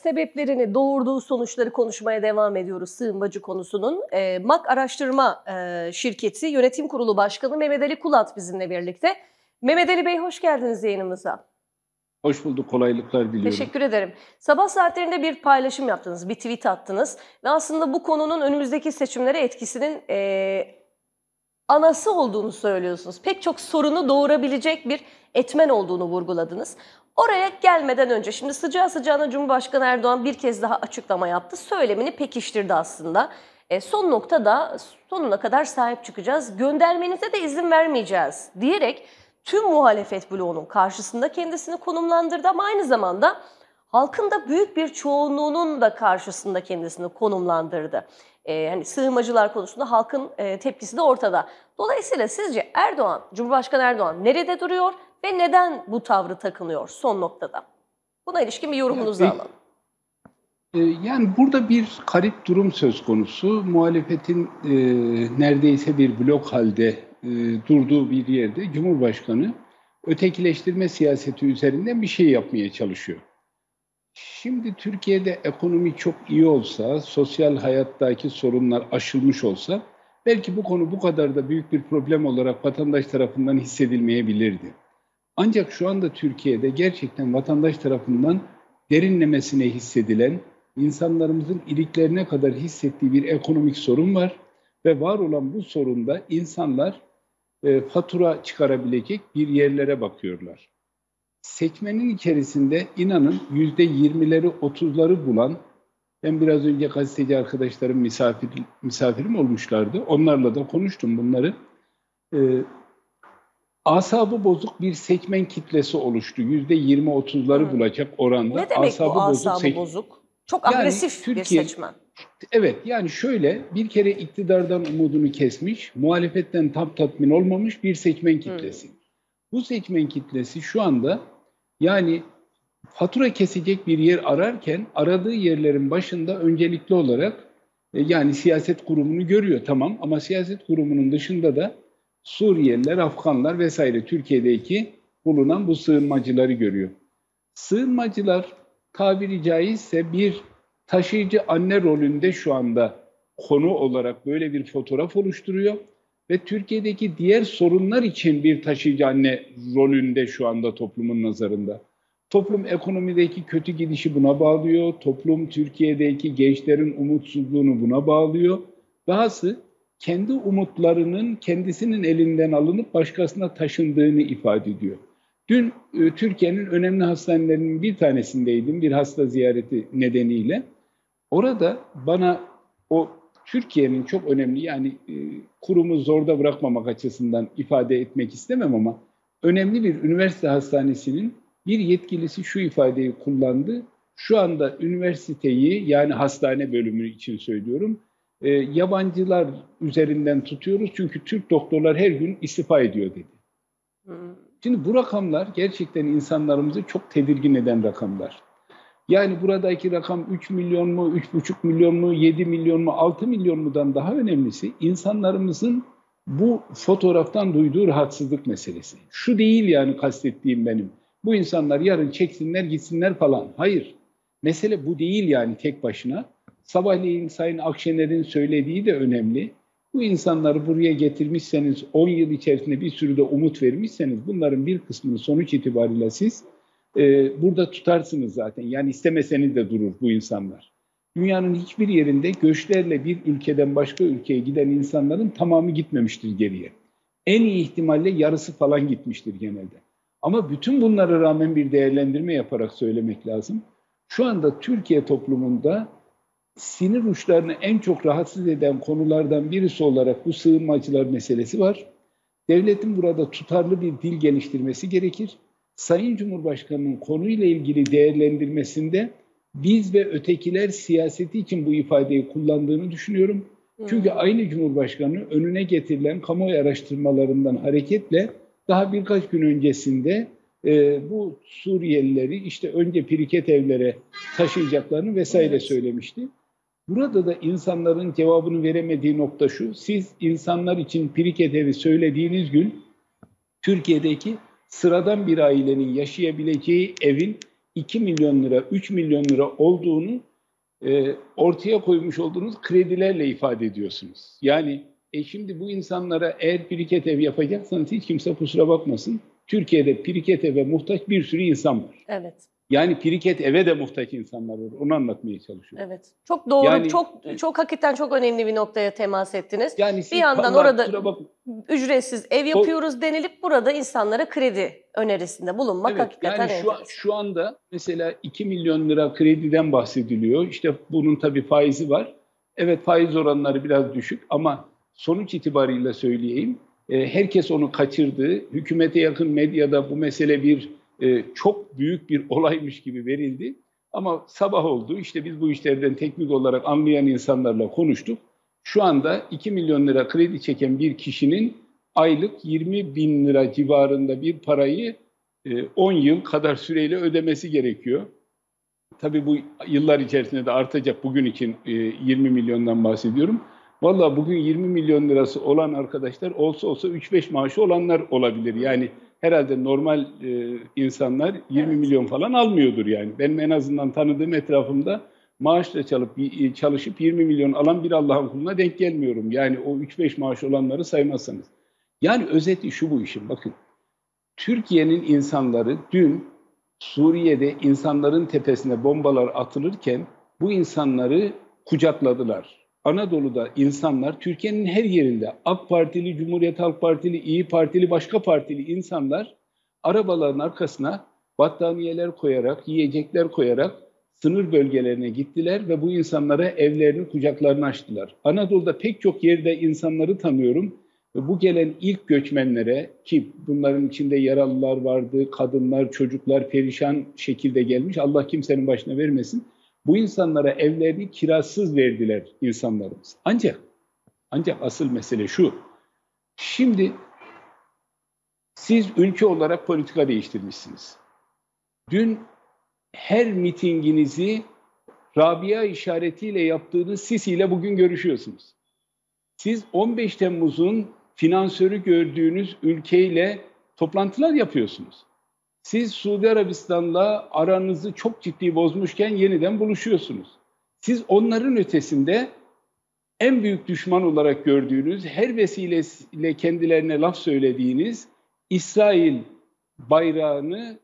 sebeplerini, doğurduğu sonuçları konuşmaya devam ediyoruz sığınmacı konusunun. MAK Araştırma Şirketi Yönetim Kurulu Başkanı Mehmet Ali Kulat bizimle birlikte. Mehmet Ali Bey, hoş geldiniz yayınımıza. Hoş bulduk, kolaylıklar diliyorum. Teşekkür ederim. Sabah saatlerinde bir paylaşım yaptınız, bir tweet attınız ve aslında bu konunun önümüzdeki seçimlere etkisinin anası olduğunu söylüyorsunuz. Pek çok sorunu doğurabilecek bir etmen olduğunu vurguladınız. Oraya gelmeden önce şimdi sıcağı sıcağına Cumhurbaşkanı Erdoğan bir kez daha açıklama yaptı. Söylemini pekiştirdi aslında. Son noktada sonuna kadar sahip çıkacağız. Göndermenize de izin vermeyeceğiz diyerek tüm muhalefet bloğunun karşısında kendisini konumlandırdı ama aynı zamanda halkın da büyük bir çoğunluğunun da karşısında kendisini konumlandırdı. Hani sığınmacılar konusunda halkın tepkisi de ortada. Dolayısıyla sizce Cumhurbaşkanı Erdoğan nerede duruyor ve neden bu tavrı takınıyor son noktada? Buna ilişkin bir yorumunuzu alalım. Yani burada bir garip durum söz konusu. Muhalefetin neredeyse bir blok halde durduğu bir yerde Cumhurbaşkanı ötekileştirme siyaseti üzerinden bir şey yapmaya çalışıyor. Şimdi Türkiye'de ekonomi çok iyi olsa, sosyal hayattaki sorunlar aşılmış olsa belki bu konu bu kadar da büyük bir problem olarak vatandaş tarafından hissedilmeyebilirdi. Ancak şu anda Türkiye'de gerçekten vatandaş tarafından derinlemesine hissedilen, insanlarımızın iliklerine kadar hissettiği bir ekonomik sorun var ve var olan bu sorunda insanlar fatura çıkarabilecek bir yerlere bakıyorlar. Seçmenin içerisinde inanın %20'leri 30'ları bulan, ben biraz önce gazeteci arkadaşlarım misafirim olmuşlardı. Onlarla da konuştum bunları. Asabı bozuk bir seçmen kitlesi oluştu. %20-30'ları bulacak oranda. Ne demek bu asabı bozuk? Çok agresif yani bir seçmen. Evet, yani şöyle, bir kere iktidardan umudunu kesmiş, muhalefetten tam tatmin olmamış bir seçmen kitlesi. Bu seçmen kitlesi şu anda yani fatura kesecek bir yer ararken aradığı yerlerin başında öncelikli olarak yani siyaset kurumunu görüyor, tamam, ama siyaset kurumunun dışında da Suriyeliler, Afganlar vesaire Türkiye'deki bulunan bu sığınmacıları görüyor. Sığınmacılar tabiri caizse bir taşıyıcı anne rolünde şu anda konu olarak böyle bir fotoğraf oluşturuyor ve Türkiye'deki diğer sorunlar için bir taşıyıcı anne rolünde şu anda toplumun nazarında. Toplum ekonomideki kötü gidişi buna bağlıyor, toplum Türkiye'deki gençlerin umutsuzluğunu buna bağlıyor. Dahası kendi umutlarının kendisinin elinden alınıp başkasına taşındığını ifade ediyor. Dün Türkiye'nin önemli hastanelerinin bir tanesindeydim, bir hasta ziyareti nedeniyle. Orada bana o Türkiye'nin çok önemli, yani kurumu zorda bırakmamak açısından ifade etmek istemem ama önemli bir üniversite hastanesinin bir yetkilisi şu ifadeyi kullandı. Şu anda üniversiteyi, yani hastane bölümü için söylüyorum, yabancılar üzerinden tutuyoruz çünkü Türk doktorlar her gün istifa ediyor dedi. Şimdi bu rakamlar gerçekten insanlarımızı çok tedirgin eden rakamlar. Yani buradaki rakam 3 milyon mu, 3,5 milyon mu, 7 milyon mu, 6 milyon mudan daha önemlisi insanlarımızın bu fotoğraftan duyduğu rahatsızlık meselesi. Şu değil yani kastettiğim benim. Bu insanlar yarın çeksinler gitsinler falan. Hayır. Mesele bu değil yani tek başına. Sabahleyin Sayın Akşener'in söylediği de önemli. Bu insanları buraya getirmişseniz, 10 yıl içerisinde bir sürü de umut vermişseniz bunların bir kısmını sonuç itibariyle siz burada tutarsınız zaten. Yani istemeseniz de durur bu insanlar. Dünyanın hiçbir yerinde göçlerle bir ülkeden başka ülkeye giden insanların tamamı gitmemiştir geriye. En iyi ihtimalle yarısı falan gitmiştir genelde. Ama bütün bunlara rağmen bir değerlendirme yaparak söylemek lazım. Şu anda Türkiye toplumunda sinir uçlarını en çok rahatsız eden konulardan birisi olarak bu sığınmacılar meselesi var. Devletin burada tutarlı bir dil geliştirmesi gerekir. Sayın Cumhurbaşkanı'nın konuyla ilgili değerlendirmesinde biz ve ötekiler siyaseti için bu ifadeyi kullandığını düşünüyorum. Çünkü aynı Cumhurbaşkanı önüne getirilen kamuoyu araştırmalarından hareketle daha birkaç gün öncesinde bu Suriyelileri işte önce piriket evlere taşıyacaklarını vesaire söylemişti. Burada da insanların cevabını veremediği nokta şu: siz insanlar için piriket evi söylediğiniz gün Türkiye'deki sıradan bir ailenin yaşayabileceği evin 2 milyon lira, 3 milyon lira olduğunu ortaya koymuş olduğunuz kredilerle ifade ediyorsunuz. Yani şimdi bu insanlara eğer biriket ev yapacaksanız hiç kimse kusura bakmasın. Türkiye'de biriket eve muhtaç bir sürü insan var. Evet. Yani biriket eve de muhtaç insanlar var. Onu anlatmaya çalışıyorum. Evet. Çok doğru, Yani, çok hakikaten çok önemli bir noktaya temas ettiniz. Yani bir yandan orada ücretsiz ev o, yapıyoruz denilip burada insanlara kredi önerisinde bulunmak evet, hakikaten yani enteresan. şu anda mesela 2 milyon lira krediden bahsediliyor. İşte bunun tabii faizi var. Evet, faiz oranları biraz düşük ama sonuç itibariyle söyleyeyim. Herkes onu kaçırdı. Hükümete yakın medyada bu mesele çok büyük bir olaymış gibi verildi. Ama sabah oldu. İşte biz bu işlerden teknik olarak anlayan insanlarla konuştuk. Şu anda 2 milyon lira kredi çeken bir kişinin aylık 20 bin lira civarında bir parayı 10 yıl kadar süreyle ödemesi gerekiyor. Tabii bu yıllar içerisinde de artacak. Bugün için 20 milyondan bahsediyorum. Vallahi bugün 20 milyon lirası olan arkadaşlar olsa 3-5 maaşı olanlar olabilir. Yani herhalde normal insanlar 20 milyon falan almıyordur yani. Benim en azından tanıdığım etrafımda maaşla çalışıp 20 milyon alan bir Allah'ın kuluna denk gelmiyorum. Yani o 3-5 maaş olanları saymazsanız. Yani özeti şu bu işin, bakın. Türkiye'nin insanları dün Suriye'de insanların tepesine bombalar atılırken bu insanları kucakladılar. Anadolu'da insanlar, Türkiye'nin her yerinde AK Partili, Cumhuriyet Halk Partili, İyi Partili, başka partili insanlar arabaların arkasına battaniyeler koyarak, yiyecekler koyarak sınır bölgelerine gittiler ve bu insanlara evlerini, kucaklarını açtılar. Anadolu'da pek çok yerde insanları tanıyorum. Bu gelen ilk göçmenlere, ki bunların içinde yaralılar vardı, kadınlar, çocuklar perişan şekilde gelmiş. Allah kimsenin başına vermesin. Bu insanlara evlerini kirasız verdiler insanlarımız. Ancak asıl mesele şu. Şimdi siz ülke olarak politika değiştirmişsiniz. Dün her mitinginizi Rabia işaretiyle yaptığınız Sisi ile bugün görüşüyorsunuz. Siz 15 Temmuz'un finansörü gördüğünüz ülkeyle toplantılar yapıyorsunuz. Siz Suudi Arabistan'la aranızı çok ciddi bozmuşken yeniden buluşuyorsunuz. Siz onların ötesinde en büyük düşman olarak gördüğünüz, her vesileyle kendilerine laf söylediğiniz İsrail bayrağını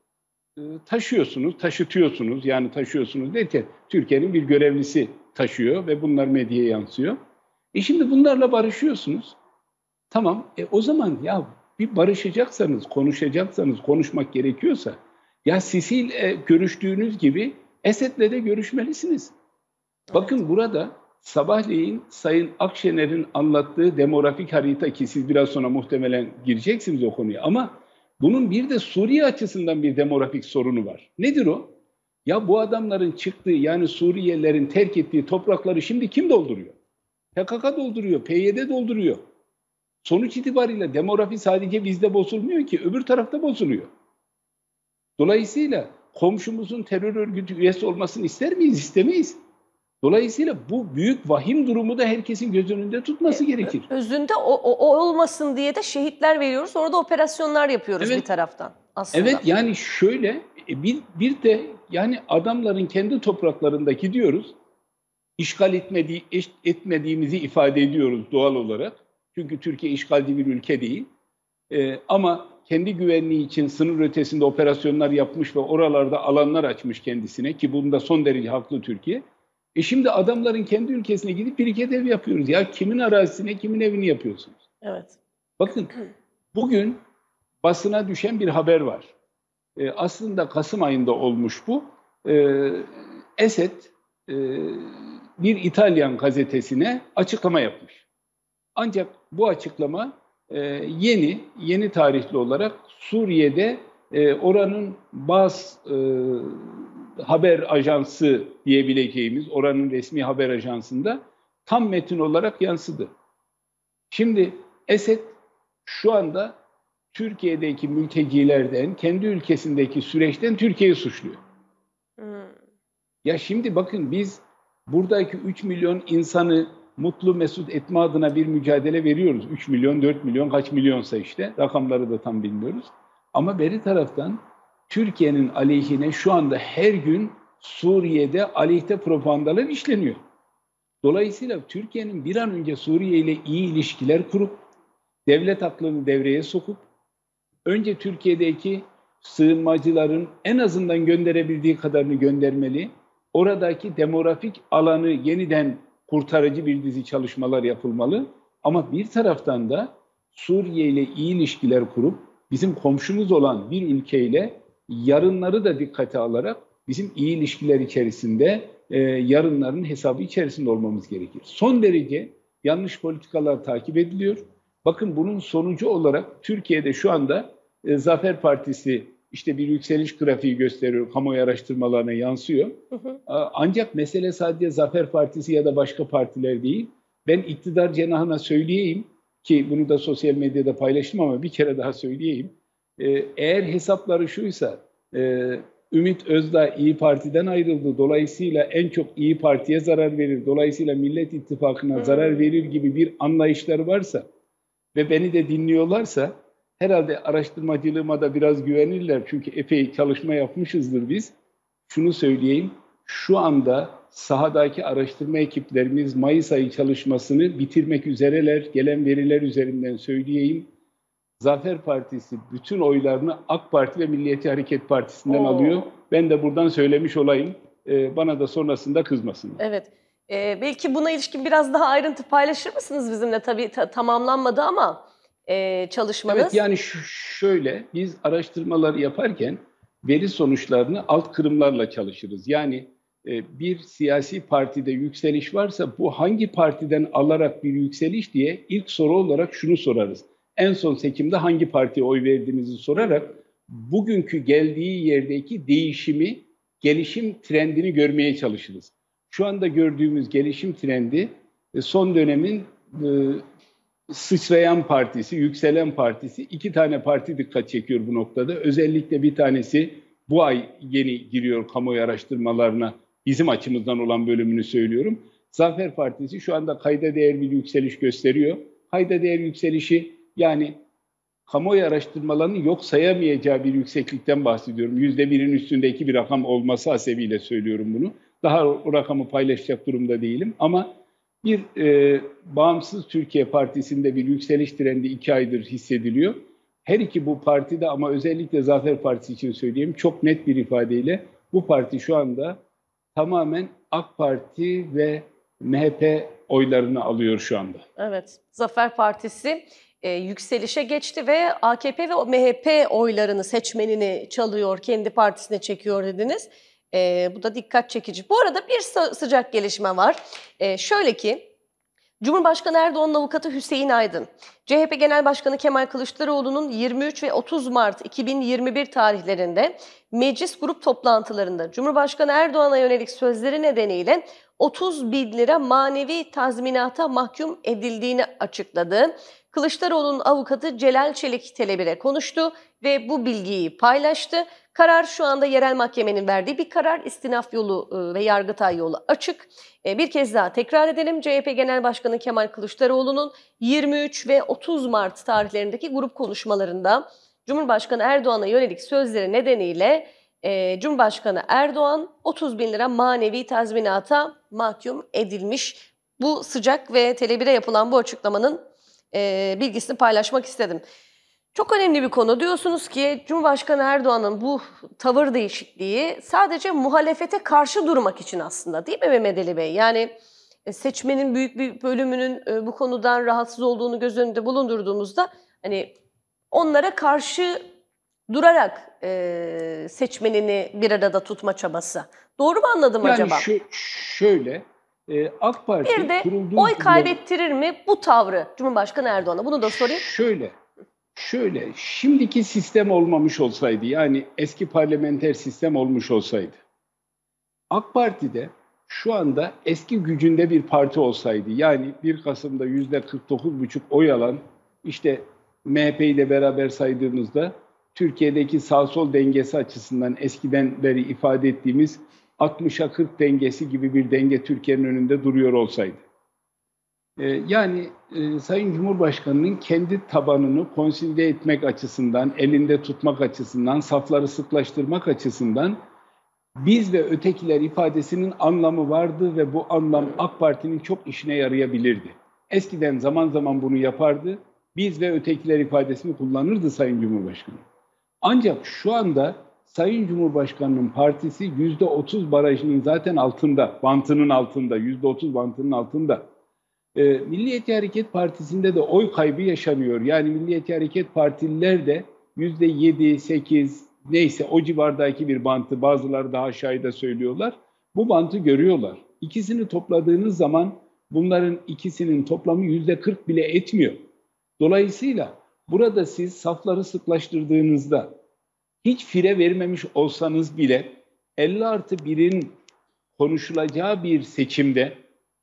taşıtıyorsunuz. Yani taşıyorsunuz derken Türkiye'nin bir görevlisi taşıyor ve bunlar medyaya yansıyor. Şimdi bunlarla barışıyorsunuz. Tamam, o zaman ya bir barışacaksanız, konuşacaksanız, konuşmak gerekiyorsa ya Sisi'yle görüştüğünüz gibi Esed'le de görüşmelisiniz. Bakın burada sabahleyin Sayın Akşener'in anlattığı demografik harita, ki siz biraz sonra muhtemelen gireceksiniz o konuya, ama bunun bir de Suriye açısından bir demografik sorunu var. Nedir o? Ya bu adamların çıktığı, yani Suriyelilerin terk ettiği toprakları şimdi kim dolduruyor? PKK dolduruyor, PYD dolduruyor. Sonuç itibariyle demografi sadece bizde bozulmuyor ki, öbür tarafta bozuluyor. Dolayısıyla komşumuzun terör örgütü üyesi olmasını ister miyiz? İstemeyiz. Dolayısıyla bu büyük vahim durumu da herkesin göz önünde tutması gerekir. Özünde o olmasın diye de şehitler veriyoruz. Orada operasyonlar yapıyoruz bir taraftan aslında. Evet, yani şöyle bir de yani adamların kendi topraklarında gidiyoruz. İşgal etmediğimizi ifade ediyoruz doğal olarak. Çünkü Türkiye işgalci bir ülke değil. Ama kendi güvenliği için sınır ötesinde operasyonlar yapmış ve oralarda alanlar açmış kendisine, ki bunda son derece haklı Türkiye. Şimdi adamların kendi ülkesine gidip biriket ev yapıyoruz. Ya kimin arazisine, kimin evini yapıyorsunuz? Evet. Bakın bugün basına düşen bir haber var. Aslında Kasım ayında olmuş bu. Esed bir İtalyan gazetesine açıklama yapmış. Ancak bu açıklama yeni tarihli olarak Suriye'de oranın bazı haber ajansı diyebileceğimiz oranın resmi haber ajansında tam metin olarak yansıdı. Şimdi Esed şu anda Türkiye'deki mültecilerden, kendi ülkesindeki süreçten Türkiye'yi suçluyor. Ya şimdi bakın, biz buradaki 3 milyon insanı mutlu mesut etme adına bir mücadele veriyoruz. 3 milyon, 4 milyon, kaç milyonsa işte. Rakamları da tam bilmiyoruz. Ama beri taraftan Türkiye'nin aleyhine şu anda her gün Suriye'de aleyhte propagandalar işleniyor. Dolayısıyla Türkiye'nin bir an önce Suriye ile iyi ilişkiler kurup, devlet aklını devreye sokup, önce Türkiye'deki sığınmacıların en azından gönderebildiği kadarını göndermeli, oradaki demografik alanı yeniden kurtarıcı bir dizi çalışmalar yapılmalı. Ama bir taraftan da Suriye ile iyi ilişkiler kurup, bizim komşumuz olan bir ülkeyle yarınları da dikkate alarak bizim iyi ilişkiler içerisinde yarınların hesabı içerisinde olmamız gerekir. Son derece yanlış politikalar takip ediliyor. Bakın bunun sonucu olarak Türkiye'de şu anda Zafer Partisi işte bir yükseliş grafiği gösteriyor, kamuoyu araştırmalarına yansıyor. Ancak mesele sadece Zafer Partisi ya da başka partiler değil. Ben iktidar cenahına söyleyeyim ki bunu da sosyal medyada paylaştım ama bir kere daha söyleyeyim. Eğer hesapları şuysa, Ümit Özdağ İyi Parti'den ayrıldı. Dolayısıyla en çok İyi Parti'ye zarar verir. Dolayısıyla Millet İttifakı'na zarar verir gibi bir anlayışları varsa ve beni de dinliyorlarsa herhalde araştırmacılığıma da biraz güvenirler. Çünkü epey çalışma yapmışızdır biz. Şunu söyleyeyim, şu anda sahadaki araştırma ekiplerimiz Mayıs ayı çalışmasını bitirmek üzereler. Gelen veriler üzerinden söyleyeyim. Zafer Partisi bütün oylarını AK Parti ve Milliyetçi Hareket Partisi'nden alıyor. Ben de buradan söylemiş olayım. Bana da sonrasında kızmasınlar. Evet. Belki buna ilişkin biraz daha ayrıntı paylaşır mısınız bizimle? Tabii tamamlanmadı ama çalışmanız. Evet, yani şöyle, biz araştırmaları yaparken veri sonuçlarını alt kırımlarla çalışırız. Yani bir siyasi partide yükseliş varsa bu hangi partiden alarak bir yükseliş diye ilk soru olarak şunu sorarız. En son seçimde hangi partiye oy verdiğinizi sorarak bugünkü geldiği yerdeki değişimi, gelişim trendini görmeye çalışırız. Şu anda gördüğümüz gelişim trendi son dönemin sıçrayan partisi, yükselen partisi, 2 tane parti dikkat çekiyor bu noktada. Özellikle bir tanesi bu ay yeni giriyor kamuoyu araştırmalarına, bizim açımızdan olan bölümünü söylüyorum. Zafer Partisi şu anda kayda değer bir yükseliş gösteriyor. Kayda değer yükselişi yani kamuoyu araştırmalarının yok sayamayacağı bir yükseklikten bahsediyorum. %1'in üstündeki bir rakam olması hasebiyle söylüyorum bunu. Daha o rakamı paylaşacak durumda değilim ama bir Bağımsız Türkiye Partisi'nde bir yükseliş trendi 2 aydır hissediliyor. Her iki bu partide ama özellikle Zafer Partisi için söyleyeyim çok net bir ifadeyle bu parti şu anda tamamen AK Parti ve MHP oylarını alıyor şu anda. Evet, Zafer Partisi yükselişe geçti ve AKP ve MHP oylarını, seçmenini çalıyor, kendi partisine çekiyor dediniz. Bu da dikkat çekici. Bu arada bir sıcak gelişme var. Şöyle ki, Cumhurbaşkanı Erdoğan'ın avukatı Hüseyin Aydın, CHP Genel Başkanı Kemal Kılıçdaroğlu'nun 23 ve 30 Mart 2021 tarihlerinde meclis grup toplantılarında Cumhurbaşkanı Erdoğan'a yönelik sözleri nedeniyle 30 bin lira manevi tazminata mahkum edildiğini açıkladı. Kılıçdaroğlu'nun avukatı Celal Çelik Tele1'e konuştu ve bu bilgiyi paylaştı. Karar şu anda yerel mahkemenin verdiği bir karar. İstinaf yolu ve Yargıtay yolu açık. Bir kez daha tekrar edelim. CHP Genel Başkanı Kemal Kılıçdaroğlu'nun 23 ve 30 Mart tarihlerindeki grup konuşmalarında Cumhurbaşkanı Erdoğan'a yönelik sözleri nedeniyle Cumhurbaşkanı Erdoğan 30 bin lira manevi tazminata mahkum edilmiş. Bu sıcak ve Tele1'e yapılan bu açıklamanın bilgisini paylaşmak istedim. Çok önemli bir konu. Diyorsunuz ki Cumhurbaşkanı Erdoğan'ın bu tavır değişikliği sadece muhalefete karşı durmak için aslında, değil mi Mehmet Ali Bey? Yani seçmenin büyük bir bölümünün bu konudan rahatsız olduğunu göz önünde bulundurduğumuzda hani onlara karşı durarak seçmenini bir arada tutma çabası. Doğru mu anladım acaba? Yani şöyle, AK Parti bir de kurulduğu oy kaybettirir mi bu tavrı Cumhurbaşkanı Erdoğan'a? Bunu da sorayım. Şöyle, şimdiki sistem olmamış olsaydı, yani eski parlamenter sistem olmuş olsaydı, AK Parti'de şu anda eski gücünde bir parti olsaydı, yani 1 Kasım'da %49,5 oy alan, işte MHP'yi de beraber saydığımızda, Türkiye'deki sağ-sol dengesi açısından eskiden beri ifade ettiğimiz 60'a 40 dengesi gibi bir denge Türkiye'nin önünde duruyor olsaydı. Sayın Cumhurbaşkanı'nın kendi tabanını konsolide etmek açısından, elinde tutmak açısından, safları sıklaştırmak açısından biz ve ötekiler ifadesinin anlamı vardı ve bu anlam AK Parti'nin çok işine yarayabilirdi. Eskiden zaman zaman bunu yapardı. Biz ve ötekiler ifadesini kullanırdı Sayın Cumhurbaşkanı. Ancak şu anda Sayın Cumhurbaşkanı'nın partisi %30 barajının zaten altında, bantının altında, %30 bantının altında. Milliyetçi Hareket Partisi'nde de oy kaybı yaşanıyor. Yani Milliyetçi Hareket Partililer de %7, 8 neyse o civardaki bir bantı, bazıları daha aşağıda söylüyorlar. Bu bantı görüyorlar. İkisini topladığınız zaman bunların ikisinin toplamı %40 bile etmiyor. Dolayısıyla burada siz safları sıklaştırdığınızda hiç fire vermemiş olsanız bile 50+1'in konuşulacağı bir seçimde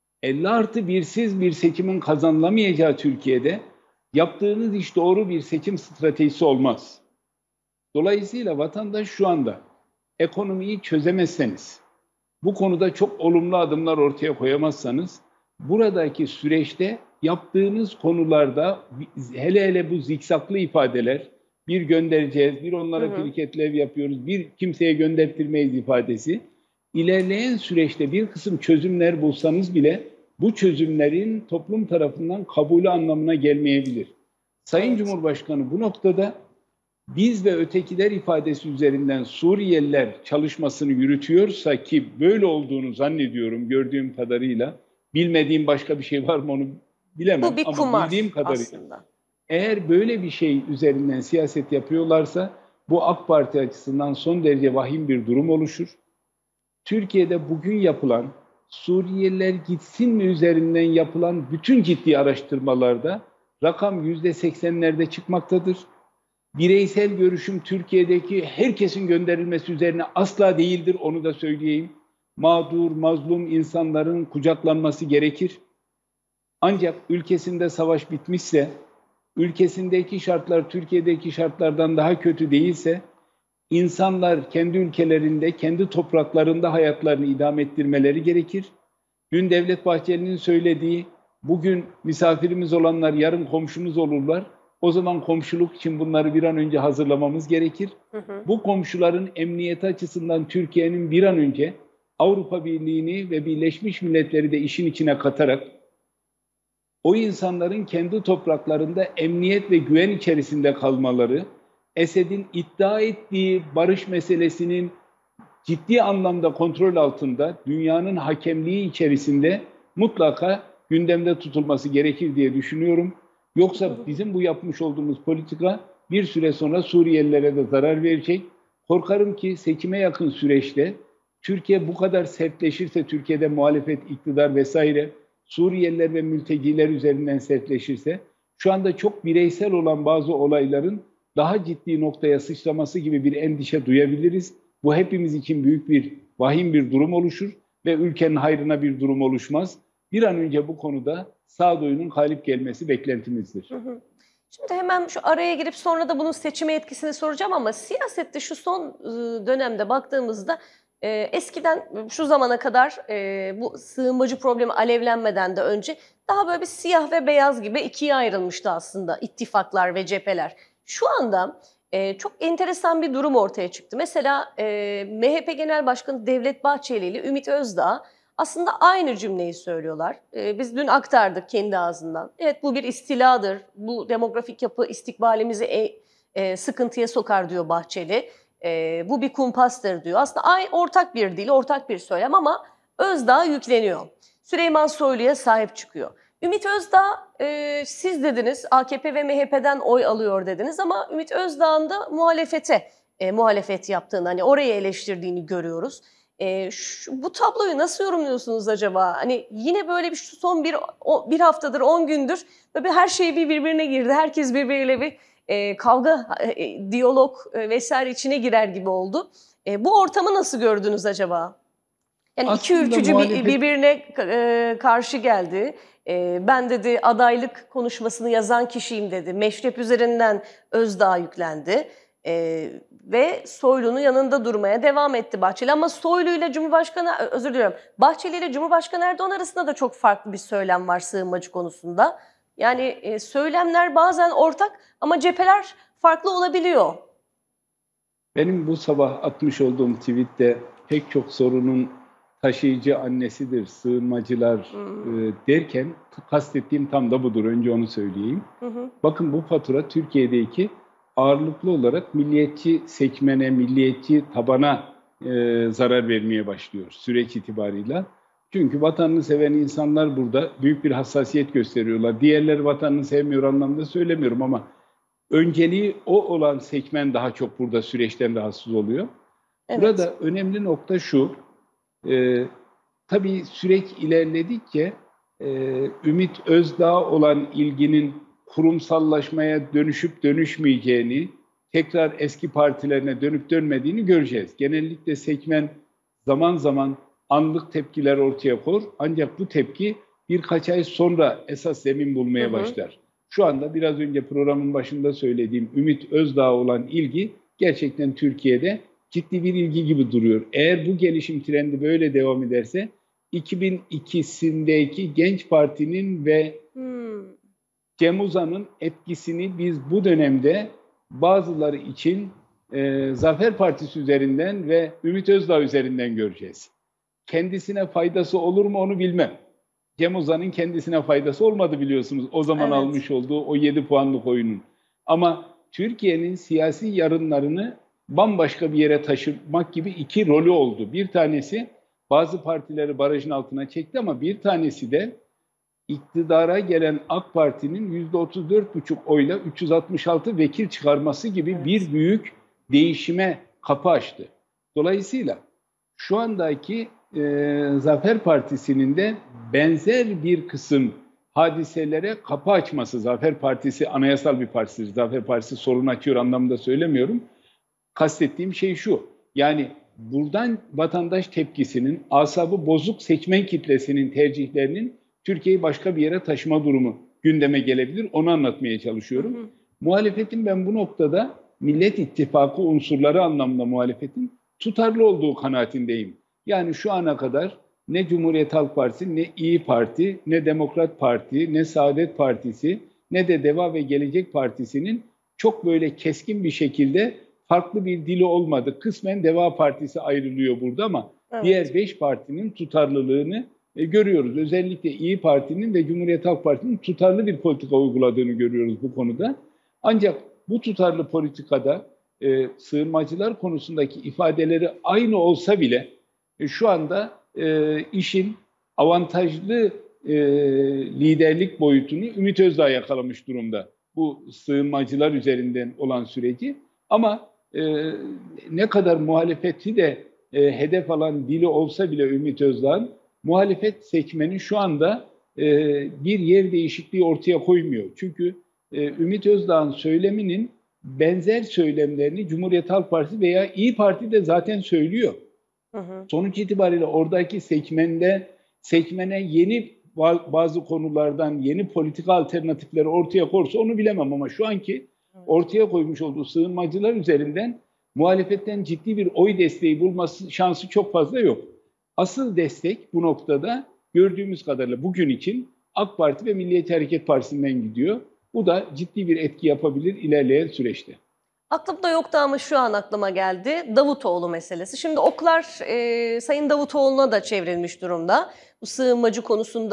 50+1'siz bir seçimin kazanılamayacağı Türkiye'de yaptığınız iş doğru bir seçim stratejisi olmaz. Dolayısıyla vatandaş şu anda ekonomiyi çözemezseniz, bu konuda çok olumlu adımlar ortaya koyamazsanız, buradaki süreçte yaptığınız konularda hele hele bu zikzaklı ifadeler, bir göndereceğiz, bir onlara kriketlev yapıyoruz, bir kimseye gönderttirmeyiz ifadesi, ilerleyen süreçte bir kısım çözümler bulsanız bile bu çözümlerin toplum tarafından kabulü anlamına gelmeyebilir. Sayın Cumhurbaşkanı bu noktada biz ve ötekiler ifadesi üzerinden Suriyeliler çalışmasını yürütüyorsa, ki böyle olduğunu zannediyorum gördüğüm kadarıyla, bilmediğim başka bir şey var mı onu bilemem bu bir ama kumar bildiğim kadarıyla aslında. Eğer böyle bir şey üzerinden siyaset yapıyorlarsa bu AK Parti açısından son derece vahim bir durum oluşur. Türkiye'de bugün yapılan Suriyeliler gitsin mi üzerinden yapılan bütün ciddi araştırmalarda rakam %80'lerde çıkmaktadır. Bireysel görüşüm Türkiye'deki herkesin gönderilmesi üzerine asla değildir, onu da söyleyeyim. Mağdur, mazlum insanların kucaklanması gerekir. Ancak ülkesinde savaş bitmişse, ülkesindeki şartlar Türkiye'deki şartlardan daha kötü değilse, insanlar kendi ülkelerinde, kendi topraklarında hayatlarını idame ettirmeleri gerekir. Dün Devlet Bahçeli'nin söylediği, bugün misafirimiz olanlar yarın komşumuz olurlar. O zaman komşuluk için bunları bir an önce hazırlamamız gerekir. Bu komşuların emniyeti açısından Türkiye'nin bir an önce Avrupa Birliği'ni ve Birleşmiş Milletleri de işin içine katarak o insanların kendi topraklarında emniyet ve güven içerisinde kalmaları, Esed'in iddia ettiği barış meselesinin ciddi anlamda kontrol altında, dünyanın hakemliği içerisinde mutlaka gündemde tutulması gerekir diye düşünüyorum. Yoksa bizim bu yapmış olduğumuz politika bir süre sonra Suriyelilere de zarar verecek. Korkarım ki seçime yakın süreçte Türkiye bu kadar sertleşirse, Türkiye'de muhalefet, iktidar vesaire, Suriyeliler ve mülteciler üzerinden sertleşirse, şu anda çok bireysel olan bazı olayların daha ciddi noktaya sıçraması gibi bir endişe duyabiliriz. Bu hepimiz için büyük bir, vahim bir durum oluşur ve ülkenin hayrına bir durum oluşmaz. Bir an önce bu konuda sağduyunun galip gelmesi beklentimizdir. Şimdi hemen şu araya girip sonra da bunun seçime etkisini soracağım ama siyasette şu son dönemde baktığımızda eskiden şu zamana kadar bu sığınmacı problemi alevlenmeden de önce daha böyle bir siyah ve beyaz gibi ikiye ayrılmıştı aslında ittifaklar ve cepheler. Şu anda çok enteresan bir durum ortaya çıktı. Mesela MHP Genel Başkanı Devlet Bahçeli ile Ümit Özdağ aslında aynı cümleyi söylüyorlar. Biz dün aktardık kendi ağzından. Evet, bu bir istiladır, bu demografik yapı istikbalimizi sıkıntıya sokar diyor Bahçeli. Bu bir kumpastır diyor. Aslında ortak bir dil, ortak bir söylem ama Özdağ yükleniyor. Süleyman Soylu'ya sahip çıkıyor. Ümit Özdağ, siz dediniz AKP ve MHP'den oy alıyor dediniz ama Ümit Özdağ'ın da muhalefet yaptığını, hani orayı eleştirdiğini görüyoruz. Bu tabloyu nasıl yorumluyorsunuz acaba? Hani yine böyle şu son bir haftadır, 10 gündür böyle her şey birbirine girdi. Herkes birbiriyle bir kavga, diyalog vesaire içine girer gibi oldu. Bu ortamı nasıl gördünüz acaba? Yani aslında iki ülkücü birbirine karşı geldi. Ben dedi adaylık konuşmasını yazan kişiyim dedi. Meşrep üzerinden Özdağ yüklendi. Ve Soylu'nun yanında durmaya devam etti Bahçeli. Ama Soylu ile Cumhurbaşkanı, özür diliyorum, Bahçeli ile Cumhurbaşkanı Erdoğan arasında da çok farklı bir söylem var sığınmacı konusunda. Yani söylemler bazen ortak ama cepheler farklı olabiliyor. Benim bu sabah atmış olduğum tweette pek çok sorunun taşıyıcı annesidir, sığınmacılar derken kastettiğim tam da budur. Önce onu söyleyeyim. Bakın bu fatura Türkiye'deki ağırlıklı olarak milliyetçi sekmene, milliyetçi tabana zarar vermeye başlıyor süreç itibarıyla. Çünkü vatanını seven insanlar burada büyük bir hassasiyet gösteriyorlar. Diğerleri vatanını sevmiyor anlamda söylemiyorum ama önceliği o olan sekmen daha çok burada süreçten rahatsız oluyor. Evet. Burada önemli nokta şu, tabii süreç ilerledikçe Ümit Özdağ olan ilginin kurumsallaşmaya dönüşüp dönüşmeyeceğini, tekrar eski partilerine dönüp dönmediğini göreceğiz. Genellikle sekmen zaman zaman anlık tepkiler ortaya koyar ancak bu tepki birkaç ay sonra esas zemin bulmaya başlar. Şu anda biraz önce programın başında söylediğim Ümit Özdağ olan ilgi gerçekten Türkiye'de ciddi bir ilgi gibi duruyor. Eğer bu gelişim trendi böyle devam ederse 2002'sindeki Genç Parti'nin ve Cem Uzan'ın etkisini biz bu dönemde bazıları için Zafer Partisi üzerinden ve Ümit Özdağ üzerinden göreceğiz. Kendisine faydası olur mu onu bilmem. Cem Uzan'ın kendisine faydası olmadı biliyorsunuz. O zaman almış olduğu o 7 puanlık oyunun. Ama Türkiye'nin siyasi yarınlarını bambaşka bir yere taşımak gibi iki rolü oldu. Bir tanesi bazı partileri barajın altına çekti ama bir tanesi de iktidara gelen AK Parti'nin %34,5 oyla 366 vekil çıkarması gibi bir büyük değişime kapı açtı. Dolayısıyla şu andaki Zafer Partisi'nin de benzer bir kısım hadiselere kapı açması, Zafer Partisi anayasal bir partisidir. Zafer Partisi sorun açıyor anlamında söylemiyorum. Kastettiğim şey şu, yani buradan vatandaş tepkisinin, asabı bozuk seçmen kitlesinin tercihlerinin Türkiye'yi başka bir yere taşıma durumu gündeme gelebilir. Onu anlatmaya çalışıyorum. Muhalefetin ben bu noktada Millet İttifakı unsurları anlamında muhalefetin tutarlı olduğu kanaatindeyim. Yani şu ana kadar ne Cumhuriyet Halk Partisi, ne İyi Parti, ne Demokrat Parti, ne Saadet Partisi, ne de Deva ve Gelecek Partisi'nin çok böyle keskin bir şekilde farklı bir dili olmadı. Kısmen Deva Partisi ayrılıyor burada ama diğer 5 partinin tutarlılığını görüyoruz. Özellikle İyi Parti'nin ve Cumhuriyet Halk Partisi'nin tutarlı bir politika uyguladığını görüyoruz bu konuda. Ancak bu tutarlı politikada sığınmacılar konusundaki ifadeleri aynı olsa bile şu anda işin avantajlı liderlik boyutunu Ümit Özdağ yakalamış durumda. Bu sığınmacılar üzerinden olan süreci. Ama ne kadar muhalefeti de hedef alan dili olsa bile Ümit Özdağ'ın muhalefet seçmeni şu anda bir yer değişikliği ortaya koymuyor. Çünkü Ümit Özdağ'ın söyleminin benzer söylemlerini Cumhuriyet Halk Partisi veya İyi Parti de zaten söylüyor. Sonuç itibariyle oradaki seçmene yeni bazı konulardan yeni politika alternatifleri ortaya koysa onu bilemem ama şu anki ortaya koymuş olduğu sığınmacılar üzerinden muhalefetten ciddi bir oy desteği bulması şansı çok fazla yok. Asıl destek bu noktada gördüğümüz kadarıyla bugün için AK Parti ve Milliyetçi Hareket Partisi'nden gidiyor. Bu da ciddi bir etki yapabilir ilerleyen süreçte. Aklımda yoktu ama şu an aklıma geldi. Davutoğlu meselesi. Şimdi oklar Sayın Davutoğlu'na da çevrilmiş durumda. Bu sığınmacı konusunda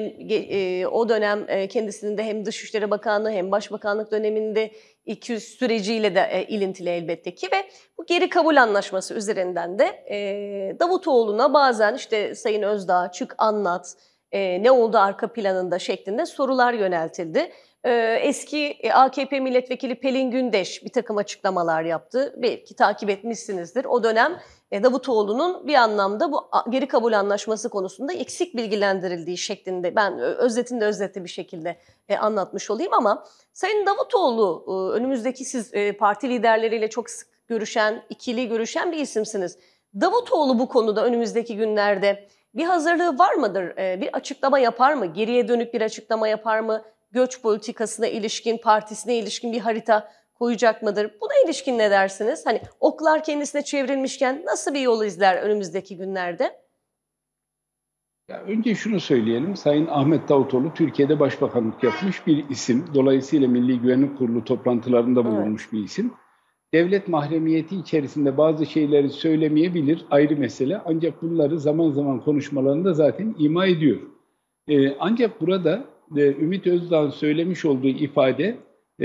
o dönem kendisinin de hem Dışişleri Bakanlığı hem Başbakanlık döneminde 200 süreciyle de ilintili elbette ki ve bu geri kabul anlaşması üzerinden de Davutoğlu'na bazen işte Sayın Özdağ çık anlat, ne oldu arka planında şeklinde sorular yöneltildi. Eski AKP milletvekili Pelin Gündeş bir takım açıklamalar yaptı. Belki takip etmişsinizdir. O dönem Davutoğlu'nun bir anlamda bu geri kabul anlaşması konusunda eksik bilgilendirildiği şeklinde ben özetli bir şekilde anlatmış olayım ama Sayın Davutoğlu önümüzdeki siz parti liderleriyle çok sık görüşen, ikili görüşen bir isimsiniz. Davutoğlu bu konuda önümüzdeki günlerde bir hazırlığı var mıdır? Bir açıklama yapar mı? Geriye dönük bir açıklama yapar mı? Göç politikasına ilişkin, partisine ilişkin bir harita koyacak mıdır? Buna ilişkin ne dersiniz? Hani oklar kendisine çevrilmişken nasıl bir yol izler önümüzdeki günlerde? Ya önce şunu söyleyelim. Sayın Ahmet Davutoğlu Türkiye'de başbakanlık yapmış bir isim. Dolayısıyla Milli Güvenlik Kurulu toplantılarında bulunmuş bir isim. Devlet mahremiyeti içerisinde bazı şeyleri söylemeyebilir, ayrı mesele. Ancak bunları zaman zaman konuşmalarında zaten ima ediyor. Ancak burada Ümit Özdağ'ın söylemiş olduğu ifade,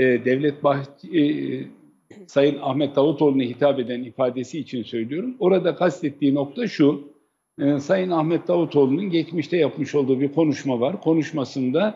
Sayın Ahmet Davutoğlu'na hitap eden ifadesi için söylüyorum. Orada kastettiği nokta şu: Sayın Ahmet Davutoğlu'nun geçmişte yapmış olduğu bir konuşma var. Konuşmasında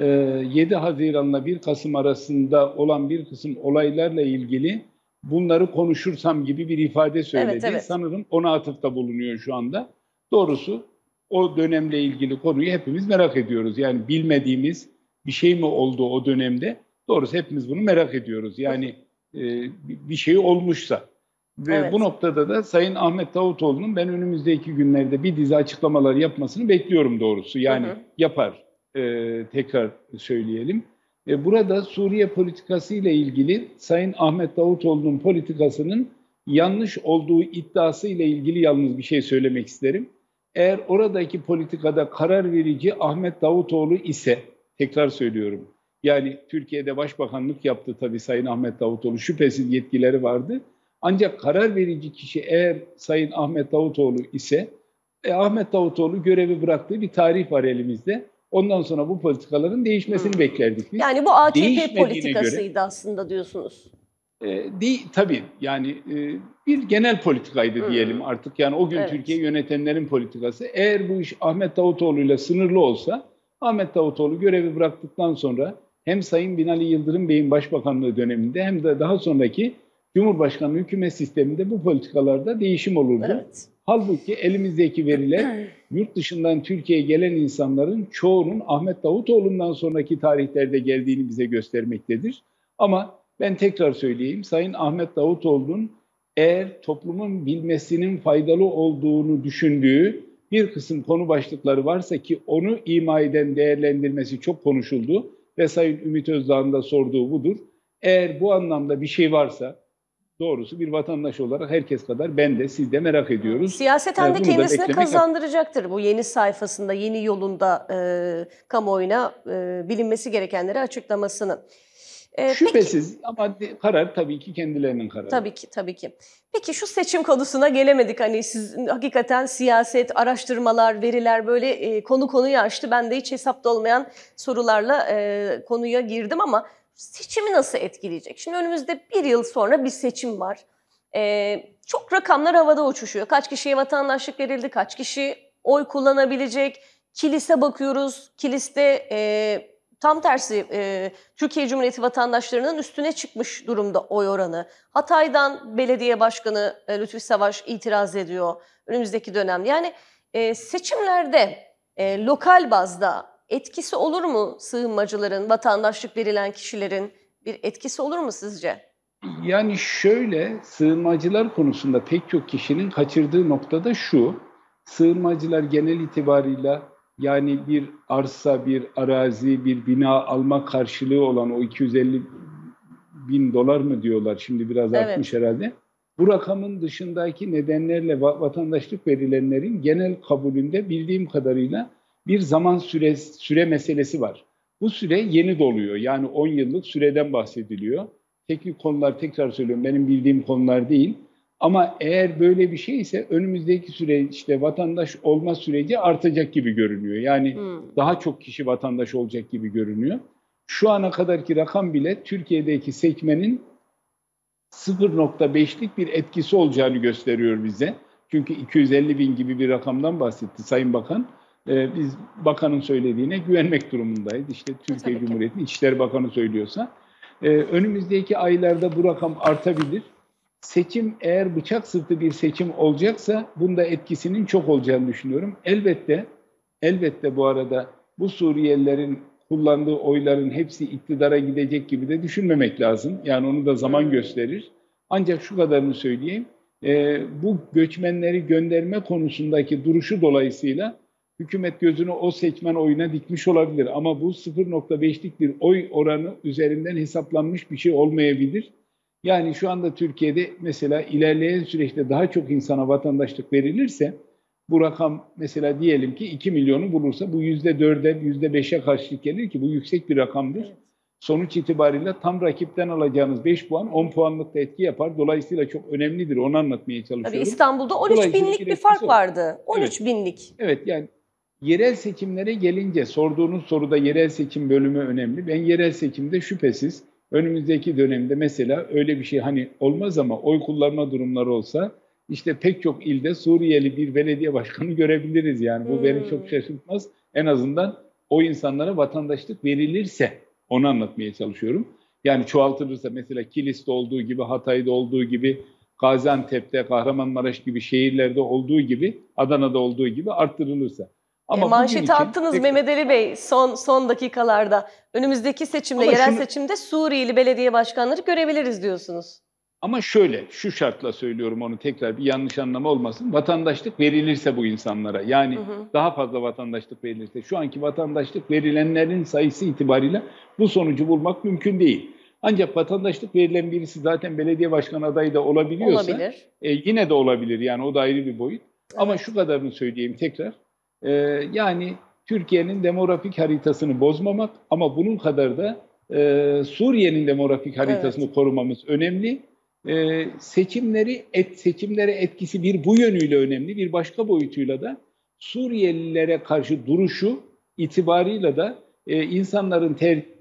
7 Haziran'la 1 Kasım arasında olan bir kısım olaylarla ilgili bunları konuşursam gibi bir ifade söyledi. Evet. Sanırım ona atıfta bulunuyor şu anda. Doğrusu o dönemle ilgili konuyu hepimiz merak ediyoruz. Yani bilmediğimiz bir şey mi oldu o dönemde? Doğrusu hepimiz bunu merak ediyoruz. Yani bir şey olmuşsa. Ve bu noktada da Sayın Ahmet Davutoğlu'nun ben önümüzdeki günlerde bir dizi açıklamalar yapmasını bekliyorum doğrusu. Yani yapar, tekrar söyleyelim. Burada Suriye politikası ile ilgili Sayın Ahmet Davutoğlu'nun politikasının yanlış olduğu iddiası ile ilgili yalnız bir şey söylemek isterim. Eğer oradaki politikada karar verici Ahmet Davutoğlu ise, tekrar söylüyorum, yani Türkiye'de başbakanlık yaptı tabii Sayın Ahmet Davutoğlu, şüphesiz yetkileri vardı. Ancak karar verici kişi eğer Sayın Ahmet Davutoğlu ise, Ahmet Davutoğlu görevi bıraktığı bir tarih var elimizde. Ondan sonra bu politikaların değişmesini beklerdik biz. Yani bu AKP politikasıydı aslında diyorsunuz. Tabii yani bir genel politikaydı diyelim artık. Yani o gün Türkiye yönetenlerin politikası. Eğer bu iş Ahmet Davutoğlu ile sınırlı olsa, Ahmet Davutoğlu görevi bıraktıktan sonra hem Sayın Binali Yıldırım Bey'in başbakanlığı döneminde hem de daha sonraki Cumhurbaşkanlığı hükümet sisteminde bu politikalarda değişim olurdu. Evet. Halbuki elimizdeki veriler yurt dışından Türkiye'ye gelen insanların çoğunun Ahmet Davutoğlu'ndan sonraki tarihlerde geldiğini bize göstermektedir. Ama ben tekrar söyleyeyim, Sayın Ahmet Davutoğlu'nun eğer toplumun bilmesinin faydalı olduğunu düşündüğü bir kısım konu başlıkları varsa ki onu ima eden değerlendirmesi çok konuşuldu ve Sayın Ümit Özdağ'ın da sorduğu budur. Eğer bu anlamda bir şey varsa, doğrusu bir vatandaş olarak herkes kadar ben de siz de merak ediyoruz. Siyaseten de kendisine kazandıracaktır bu yeni sayfasında, yeni yolunda kamuoyuna bilinmesi gerekenleri açıklamasını. Şüphesiz ama karar tabii ki kendilerinin kararı. Tabii ki. Peki şu seçim konusuna gelemedik. Hani siz hakikaten siyaset, araştırmalar, veriler böyle konuyu açtı. Ben de hiç hesapta olmayan sorularla konuya girdim ama seçimi nasıl etkileyecek? Şimdi önümüzde bir yıl sonra bir seçim var. Çok rakamlar havada uçuşuyor. Kaç kişiye vatandaşlık verildi, kaç kişi oy kullanabilecek? Kilise bakıyoruz. Kiliste tam tersi Türkiye Cumhuriyeti vatandaşlarının üstüne çıkmış durumda oy oranı. Hatay'dan belediye başkanı Lütfi Savaş itiraz ediyor önümüzdeki dönemde. Yani seçimlerde lokal bazda etkisi olur mu sığınmacıların, vatandaşlık verilen kişilerin bir etkisi olur mu sizce? Yani şöyle, sığınmacılar konusunda pek çok kişinin kaçırdığı noktada şu: sığınmacılar genel itibarıyla yani bir arsa, bir arazi, bir bina alma karşılığı olan o 250 bin dolar mı diyorlar, şimdi biraz artmış herhalde. Bu rakamın dışındaki nedenlerle vatandaşlık verilenlerin genel kabulünde bildiğim kadarıyla bir zaman süre meselesi var. Bu süre yeni doluyor. Yani 10 yıllık süreden bahsediliyor. Teknik konular, tekrar söylüyorum, benim bildiğim konular değil. Ama eğer böyle bir şey ise önümüzdeki süreçte vatandaş olma süreci artacak gibi görünüyor. Yani daha çok kişi vatandaş olacak gibi görünüyor. Şu ana kadarki rakam bile Türkiye'deki seçmenin 0.5'lik bir etkisi olacağını gösteriyor bize. Çünkü 250 bin gibi bir rakamdan bahsetti Sayın Bakan. Biz bakanın söylediğine güvenmek durumundayız. İşte Türkiye Cumhuriyeti'nin İçişleri Bakanı söylüyorsa. Önümüzdeki aylarda bu rakam artabilir. Seçim eğer bıçak sırtı bir seçim olacaksa bunda etkisinin çok olacağını düşünüyorum. Elbette bu arada bu Suriyelilerin kullandığı oyların hepsi iktidara gidecek gibi de düşünmemek lazım. Yani onu da zaman gösterir. Ancak şu kadarını söyleyeyim. Bu göçmenleri gönderme konusundaki duruşu dolayısıyla hükümet gözünü o seçmen oyuna dikmiş olabilir. Ama bu 0,5'lik bir oy oranı üzerinden hesaplanmış bir şey olmayabilir. Yani şu anda Türkiye'de mesela ilerleyen süreçte daha çok insana vatandaşlık verilirse, bu rakam mesela diyelim ki 2 milyonu bulursa bu %4'e, %5'e karşılık gelir ki bu yüksek bir rakamdır. Evet. Sonuç itibariyle tam rakipten alacağınız 5 puan 10 puanlık da etki yapar. Dolayısıyla çok önemlidir. Onu anlatmaya çalışıyorum. Tabii İstanbul'da 13 binlik bir fark vardı. 13 binlik. Evet, yani yerel seçimlere gelince sorduğunuz soruda yerel seçim bölümü önemli. Ben yerel seçimde şüphesiz önümüzdeki dönemde mesela öyle bir şey hani olmaz ama oy kullanma durumları olsa işte pek çok ilde Suriyeli bir belediye başkanı görebiliriz yani. Bu beni çok şaşırtmaz. En azından o insanlara vatandaşlık verilirse onu anlatmaya çalışıyorum. Yani çoğaltılırsa mesela Kilis'te olduğu gibi, Hatay'da olduğu gibi, Gaziantep'te, Kahramanmaraş gibi şehirlerde olduğu gibi, Adana'da olduğu gibi arttırılırsa. Ama manşeti attınız Mehmet Ali Bey son dakikalarda. Önümüzdeki seçimde, yerel seçimde Suriyeli belediye başkanları görebiliriz diyorsunuz. Ama şöyle, şu şartla söylüyorum onu tekrar bir yanlış anlama olmasın. Vatandaşlık verilirse bu insanlara yani daha fazla vatandaşlık verilirse şu anki vatandaşlık verilenlerin sayısı itibariyle bu sonucu bulmak mümkün değil. Ancak vatandaşlık verilen birisi zaten belediye başkanı adayı da olabiliyorsa yine de olabilir yani o da ayrı bir boyut. Evet. Ama şu kadarını söyleyeyim tekrar. Yani Türkiye'nin demografik haritasını bozmamak ama bunun kadar da Suriye'nin demografik haritasını korumamız önemli. Seçimlere etkisi bir bu yönüyle önemli. Bir başka boyutuyla da Suriyelilere karşı duruşu itibarıyla da insanların